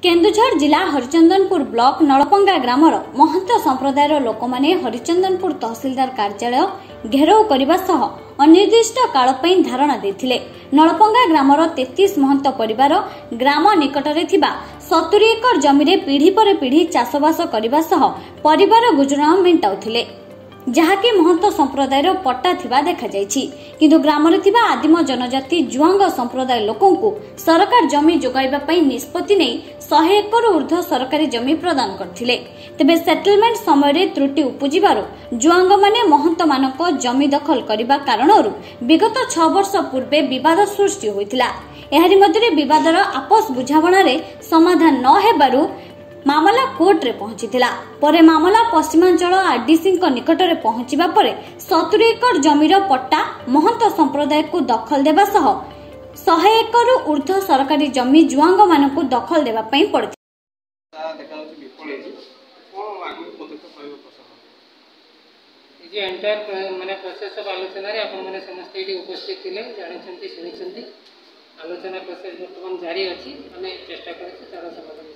केन्दुझर जिला हरिचंदनपुर ब्लॉक नलपंगा ग्रामर महंत संप्रदायर लोक माने हरिचंदनपुर तहसीलदार कार्यालय घेराव करने सह अनिर्दिष्ट काल धारणा देथिले। नलपंगा ग्रामर 33 महंत परिवार ग्राम निकटरे थिबा 70 एकर जमीरे पीढ़ी पर पीढ़ी चाषबास करने सह परिवार गुजराण मेंटाउथिले, जहाँकि महंत संप्रदायर पट्टा थिबा देखा जायछि। किंतु ग्रामरे थिबा आदिम जनजाति जुआंग संप्रदाय लोकंकु सरकार जमी जोगाइबा पई निष्पत्ति नै 100 एकर ऊर्ध्व सरकारी जमी प्रदान करथिले। तेबे सेटलमेंट समय त्रुटि उपजिबारु जुआंग माने महंत मानक जमी दखल करिबा कारणरु विगत 6 वर्ष पूर्वे विवाद सृष्टि होइतिला। एहारि मध्यरे विवादर आपस बुझामणारे समाधान न हेबारु मामला कोर्ट रे पहुंचीथिला। परे मामला पश्चिमांचल आरडीसी निकटरे पहुंचीबा परे 70 एकर जमीर पट्टा महंत संप्रदाय को दखल देबा सह 100 एकर ऊर्ध्व सरकारी जमी जुआंग मानकु दखल देबा पई पड़थि। एंटायर माने प्रोसेस ऑफ आलोचना रे आपण माने समस्त एठी उपस्थित थिले, जानिछंती सुनिछंती। आलोचना प्रोसेस वर्तमान जारी अछि, आमे चेष्टा करछि तार समाधान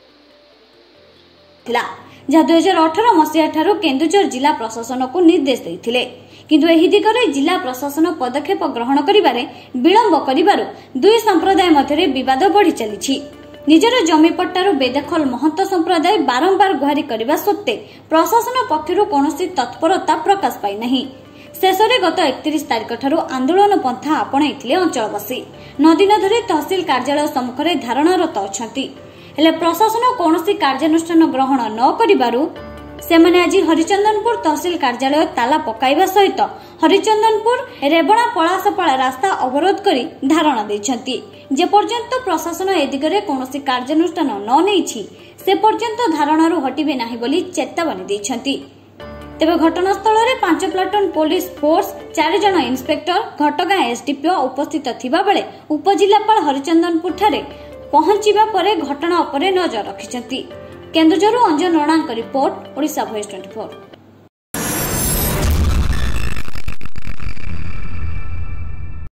जहाँ 2018 मसीहा ठारू केन्दुझर जिला प्रशासन को निर्देश देथिले, किंतु एही दिगरे जिला प्रशासन पदक्षेप ग्रहण करिबारे विलंब करिबारु दुई संप्रदाय मध्यरे विवाद बढ़ी चलिछि। निजर जमी पट्टारू बेदखल महंत संप्रदाय बारंबार गुहारी करबा सत्ते प्रशासन पक्षरु कोनोसी तत्परता प्रकाश पाई नहीं। शेषरे गत 31 तारिख ठारू आंदोलन पंथा आपणाइथिले अंचलवासी। नदी धरी तहसील कार्यालय सम्मुखरे धारणारत अछंती, हेले प्रशासन कोनोसी कार्यानुष्ठान ग्रहण न करिबारु सेमाने आज हरिचंदनपुर तहसील कार्यालय ताला पकाइबा सहित हरिचंदनपुर रेबणा पलासपाड़ा रास्ता अवरोध करी धारणा दैछंती। जे पर्यंत प्रशासन ए दिगरे कोनोसी कार्यानुष्ठान न नेछि से पर्यंत धारणारु हटिबे नाही बोली चेतावनी दैछंती। तेबे घटनास्थल रे 5 प्लाटून पुलिस फोर्स 4 जन इंस्पेक्टर घटगां एसडीपीओ उपस्थित थिबा बेले उपजिल्लापाल हरिचंदनपुर ठारे पहुंचीबा परे घटना उपरे नजर रखिछंती। केन्दुझरु अंजन रणांक रिपोर्ट, ओडिशा भॉइस 24।